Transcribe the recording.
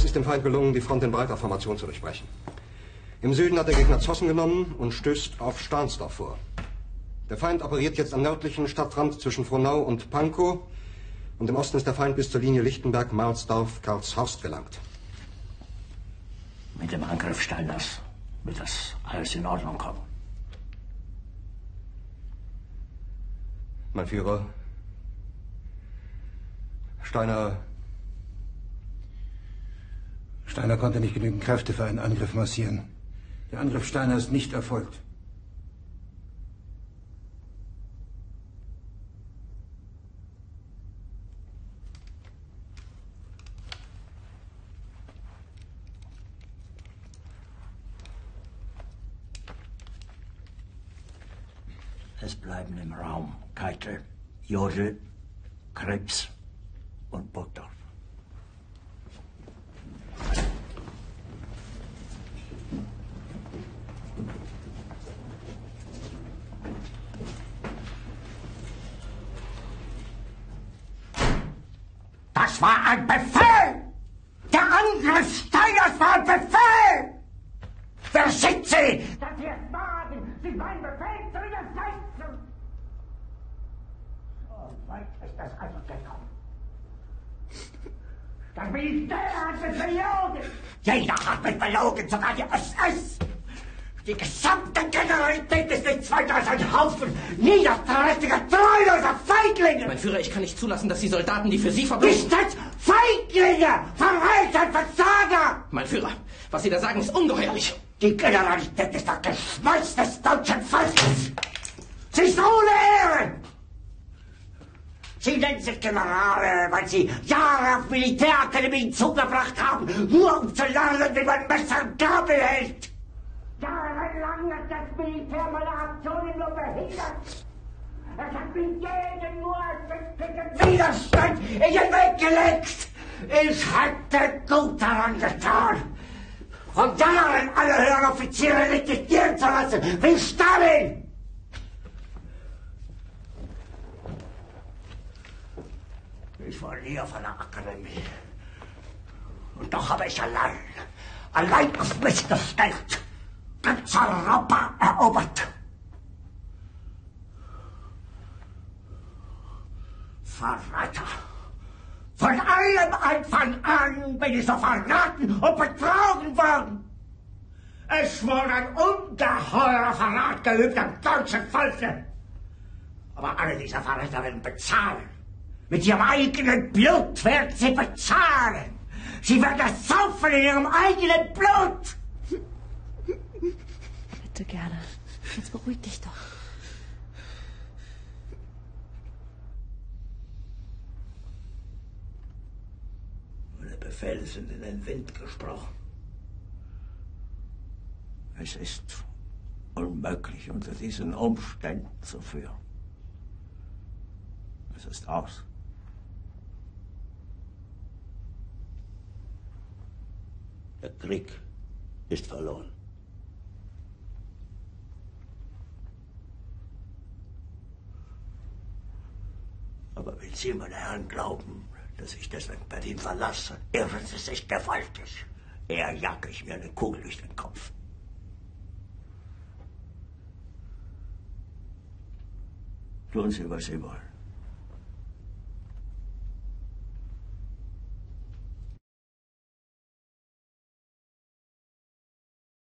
aus ist dem Feind gelungen, die Front in breiter Formation zu durchbrechen. Im Süden hat der Gegner Zossen genommen und stößt auf Stahnsdorf vor. Der Feind operiert jetzt am nördlichen Stadtrand zwischen Frohnau und Pankow. Und im Osten ist der Feind bis zur Linie Lichtenberg-Marsdorf-Karlshorst gelangt. Mit dem Angriff Steiners wird das alles in Ordnung kommen. Mein Führer, Steiner konnte nicht genügend Kräfte für einen Angriff massieren. Der Angriff Steiner ist nicht erfolgt. Es bleiben im Raum Keitel, Jodl, Krebs und Burgdorf. Das war ein Befehl! Der Angriff Steiners war ein Befehl! Wer schickt Sie? Dass Sie es wagen, sich mein Befehl zu widersetzen! So weit ist das also gekommen. Das Militär hat mich belogen! Jeder hat mich belogen, sogar die SS! Die gesamte Generalität ist nichts weiter als ein Haufen niederträchtiger, treuloser Feiglinge! Mein Führer, ich kann nicht zulassen, dass die Soldaten, die für Sie verbringen... Nicht als Feiglinge! Verräter, Versager! Mein Führer, was Sie da sagen, ist ungeheuerlich. Die Generalität ist das Geschmeiß des deutschen Volkes! Sie ist ohne Ehre! Sie nennen sich Generale, weil Sie Jahre auf Militärakademien zugebracht haben, nur um zu lernen, wie man Messer und Gabel hält! Jahrelang hat das Militär meine Aktionen nur behindert. Es hat mich jeden nur als Widerstand in den Weg gelegt. Ich hätte gut daran getan, von Jahren alle höheren Offiziere liquidieren zu lassen, wie Stalin. Ich war nie auf einer Akademie. Und doch habe ich allein auf mich gestellt, ganz Europa erobert. Verräter! Von allem Anfang an bin ich so verraten und betrogen worden. Es wurde ein ungeheurer Verrat geübt am deutschen Volke. Aber alle diese Verräter werden bezahlen. Mit ihrem eigenen Blut werden sie bezahlen. Sie werden es saufen in ihrem eigenen Blut. Bitte gerne. Jetzt beruhig dich doch. Meine Befehle sind in den Wind gesprochen. Es ist unmöglich, unter diesen Umständen zu führen. Es ist aus. Der Krieg ist verloren. Aber wenn Sie, meine Herren, glauben, dass ich deswegen Berlin verlasse, irren Sie sich gewaltig. Eher jage ich mir eine Kugel durch den Kopf. Tun Sie, was Sie wollen.